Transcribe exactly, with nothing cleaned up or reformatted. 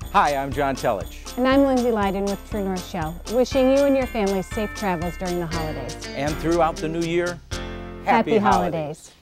Hi, I'm John Telich. And I'm Lindsay Leiden with True North Shell, wishing you and your family safe travels during the holidays. And throughout the new year, Happy, Happy holidays. holidays.